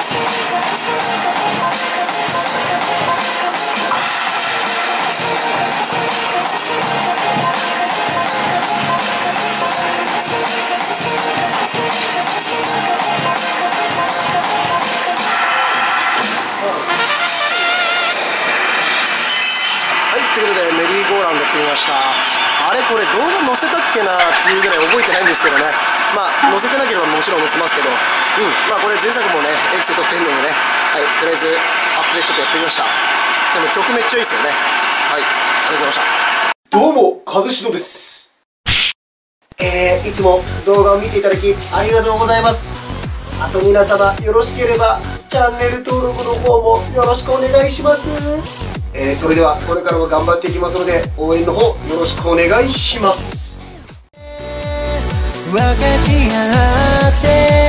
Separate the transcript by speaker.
Speaker 1: ということでメリーゴーランドやってみました。あれこれ動画載せたっけなっていうぐらい覚えてないんですけどね。まあ載せてなければもちろん載せますけど、まあこれ前作もねエクセ撮ってんのでね、はい、とりあえずアップでちょっとやってみました。でも曲めっちゃいいですよね。はい、ありがとうございました。どうも和篠です。いつも動画を見ていただきありがとうございます。あと皆様よろしければチャンネル登録の方もよろしくお願いします。それではこれからも頑張っていきますので応援の方よろしくお願いします。分かち合って